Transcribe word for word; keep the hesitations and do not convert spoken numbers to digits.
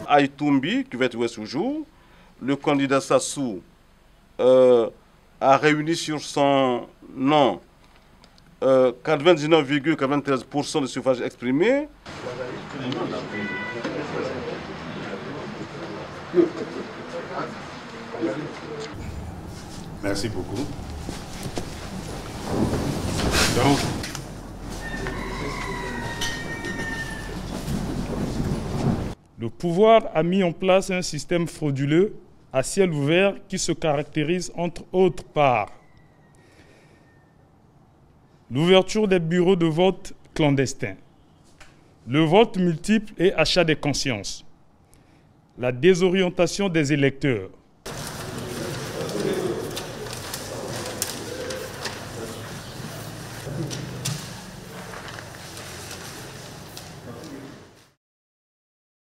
Aïtoumbi, qui va être ce jour, le candidat Sassou euh, a réuni sur son nom euh, quatre-vingt-dix-neuf virgule quatre-vingt-treize pour cent de suffrages exprimés. Merci beaucoup. Donc, le pouvoir a mis en place un système frauduleux à ciel ouvert qui se caractérise entre autres par l'ouverture des bureaux de vote clandestins, le vote multiple et achat des consciences, la désorientation des électeurs,